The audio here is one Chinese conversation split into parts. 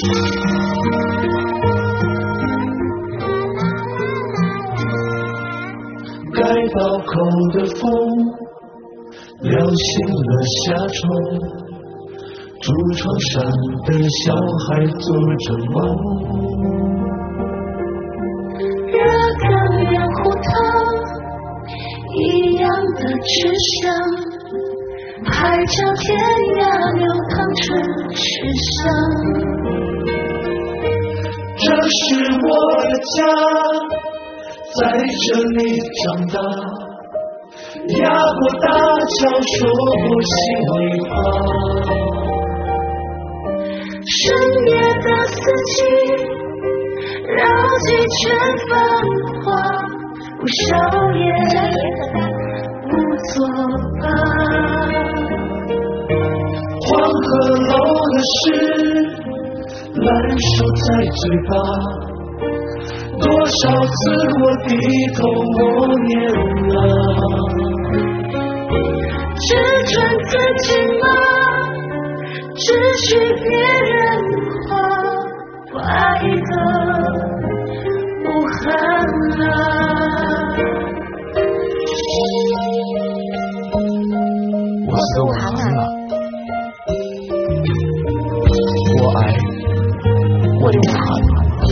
盖刀口的风撩醒了夏虫，竹床上的小孩做着梦。 热干面糊汤一样的吃香，海角天涯流淌成诗香。 这是我的家，在这里长大，压过大桥，说过心里话。 深夜的四季，绕几圈繁华，无少爷无作罢。 黄鹤楼的诗，烂熟在嘴巴，多少次我低头默念啊。 只准自己吗？只许别人花，不爱的无憾啊。 我死武汉了，我爱我的武汉。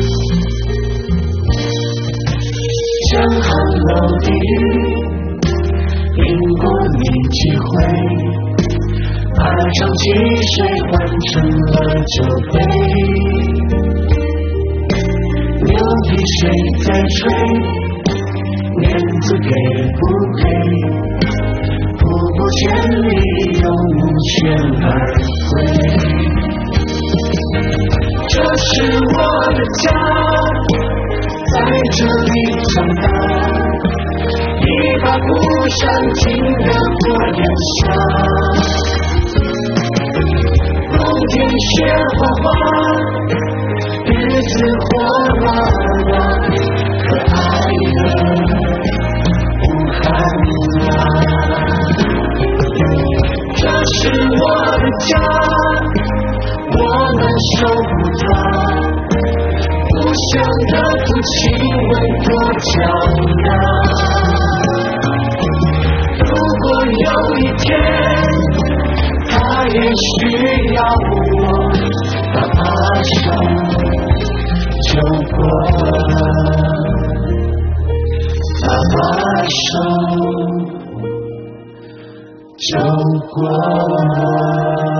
江汉楼的雨淋过你几回，爬上积水换成了酒杯，牛皮水在吹，面子给不给，不顾千里有权而归。这是我的家，在这里长大，一把鼓声听得我眼瞎。冬天雪花花，日子火辣辣，可爱的武汉啊。这是我的家，我们守护它，故乡的父亲为多骄傲。如果有一天他也需要我，他马上就过，他马上就过。